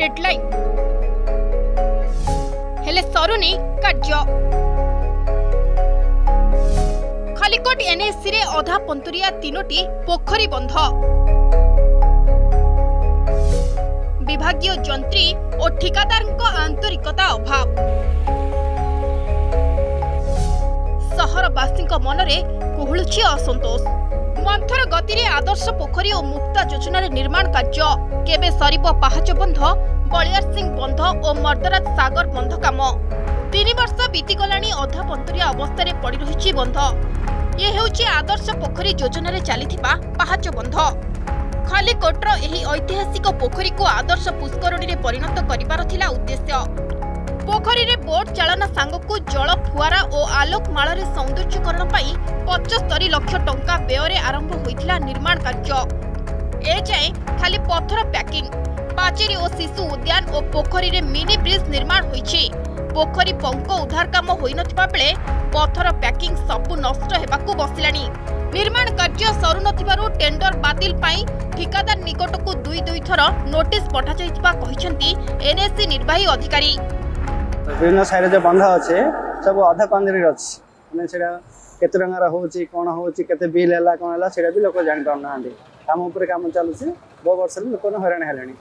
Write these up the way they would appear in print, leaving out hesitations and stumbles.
Deadline हेले सरुनी कार्य Khallikote NSC रे अधा पंतुरिया 3टी पोखरी बंध विभागीय जंत्री और ठिकादार आंतरिकता अभाव सहरवासी मनरे कुहुलुछि असंतोष मंथर गति रे आदर्श पोखरी और मुक्ता योजना निर्माण कार्य केबे सरीब पाहाच बंध बलियार सिंह बंध और मर्दराज सागर बंध काम 3 वर्ष बीतीगलाणी अधा पंतुरिया अवस्था रे पड़ी रही बंध ये हेउछि आदर्श पोखरी योजना रे चलीथिबा पाहाच बंध खलिकोटर एही ऐतिहासिक पोखरी को आदर्श पुष्करणी रे परिणत करिबार थिला उद्देश्य पोखरी रे बोट चालना सांगकु जल फुआरा और आलोक माल रे सौंदर्यकरण पाई 75 लाख टंका व्यय आरंभ होइथिला निर्माण कार्य ए जाए खाली पत्थर पैकिंग पाचेरी और शिशु उद्यान और पोखरी रे मिनी ब्रिज निर्माण होइछि पोखरी पंक उद्धार काम होई नथिबा बेले पत्थर पैकिंग सबु नष्ट हेबाकु बसिलानी निर्माण कार्य सरू नथिबारु टेंडर बातिल पाई ठिकादार निकटकु दुई थर नोटिस पठा जाइथिबा कहिसंती एनएससी निर्वाही अधिकारी विभिन्न साइड जो बंध अच्छे सब अधा पंदरी अच्छे मैंने केते टंकार होची कोन होची केते बिल हैला कोन हैला सेटा भी लोक जानि पाउना काम ऊपर काम चालुची बहु वर्ष लोक हैरान हेलानी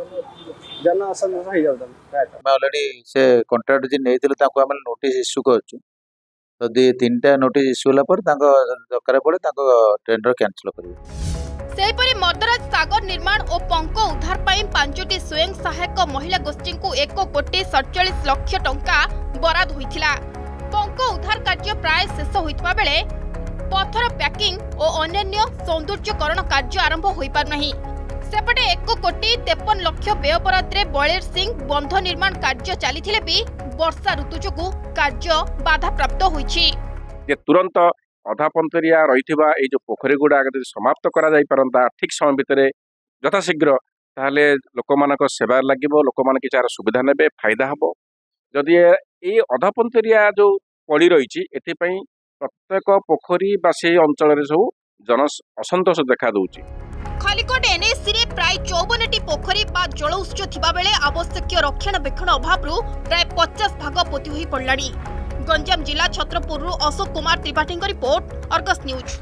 जन असंतोष हो जाउत मैं ऑलरेडी से कॉन्ट्रैक्ट जे नेइथिले ताको हम नोटिस इश्यू करछु यदि 3टा नोटिस इश्यू होला पर ताको दरकार पड़े ताको टेंडर कैंसिल करिवे सेहीपरि मर्दराज सागर निर्माण और पंक उद्धार पाई 5टी स्वयं सहायक महिला गोष्ठी को 1,47 लाख टंका बराद होइथिला पंक उद्धार कार्य प्राय शेष होइतबा बेले पत्थर पैकिंग और अन्य सौंदर्यकरण कार्य आरंभ होई पार नहीं सेपटे 1,53 लाख व्यय बराद रे बलियार सिंह बंध निर्माण कार्य चलीथिले भी वर्षा ऋतु जोगु कार्य बाधा प्राप्त होइछि जे तुरंत अधा पंतरिया रहिथिबा ए जो पोखरी गुडा अगर समाप्त करा जाई परंता ठीक समय भितर यथाशीघ्र ताहले लोक मानक सेवा लागिबो लोक मान किछार सुविधा नेबे फायदा हबो जदि ए अधा पंतरिया जो पड़ी रहिछि एथि पई प्रत्येक पोखरी बा से अंचल रे सब जन असंतोष देखा दउछि खलिकोट एनएससी रे प्राय 54टी पोखरी बा जल उत्स थिबा बेले आवश्यक रक्षणाबेक्षण अभाव रु प्राय 50 भाग पोती होई पड़लानी गंजाम जिला Chhatrapur Ashok Kumar Tripathi report Argus news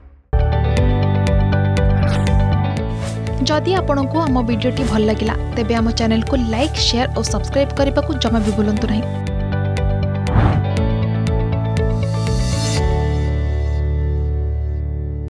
जदि आपंक आम भिडी भल लगा तेब आम चैनल को लाइक शेयर और सब्सक्राइब करने को जमा भी भूलु नहीं।